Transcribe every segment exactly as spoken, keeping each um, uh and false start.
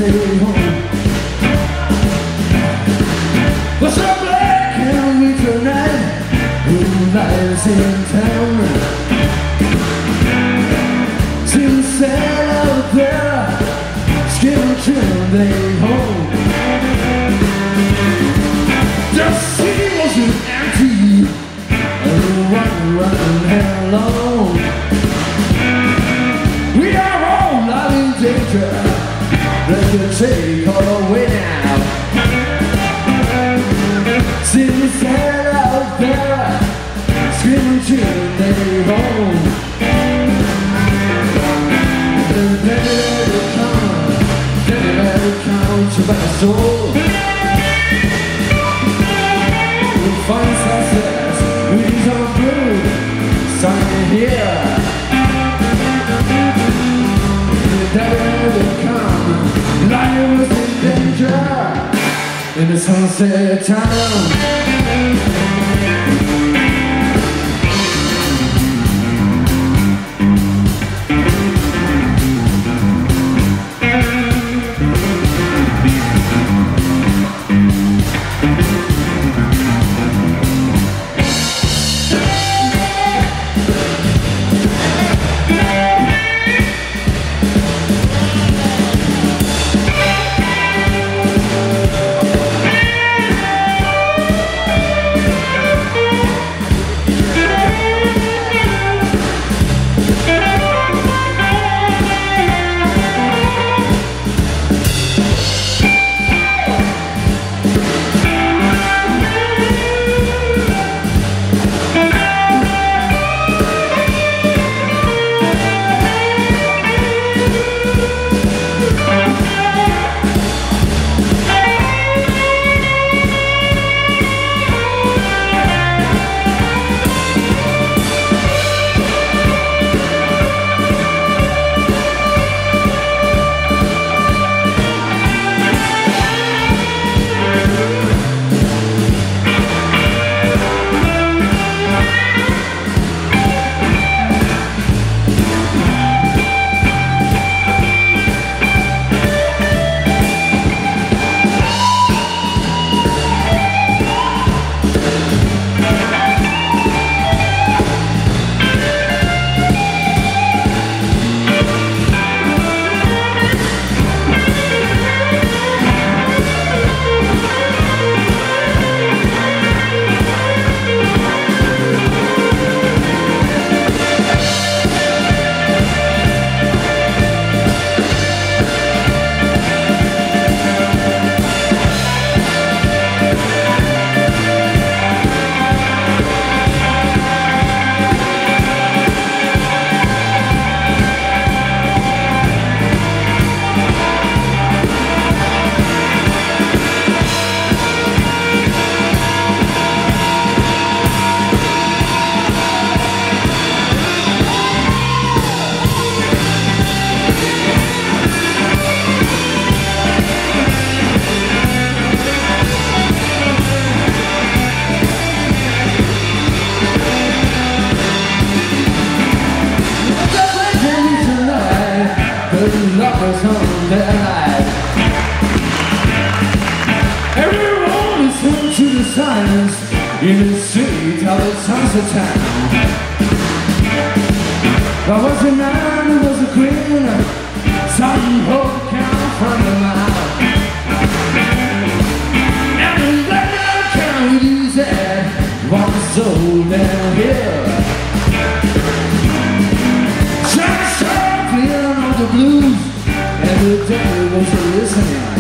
day home. What's up, black and we tonight? Moonlight's in town. Seems sad out there, skin trim day home. The city wasn't empty, everyone running hello. We are all out in danger, let the take all away now. Seems sad out there, screaming till they home. The day will come, the day will come to my soul. We'll find success, we are good, sign here. The day will come, life was in danger in the sunset town. Lovers on their life. Everyone listen to the silence in the street of the sunset town. There was a man who was a queen, some hope came from the mouth. And the legend carried his head, walked the soul down here. Shine sharply on the blues, and the devil was listening.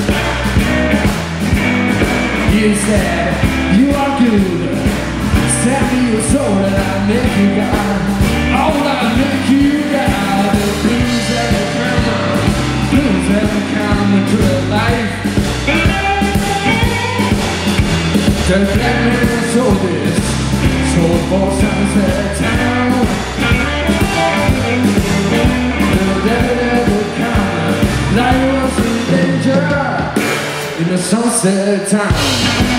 You said, you are good, send me your soul and I'll make you God. Oh, I'll make you God. The blues ever come, blues ever come into the life. Just let me show this, soul for sunset town. The devil will come, life was in danger in the sunset town.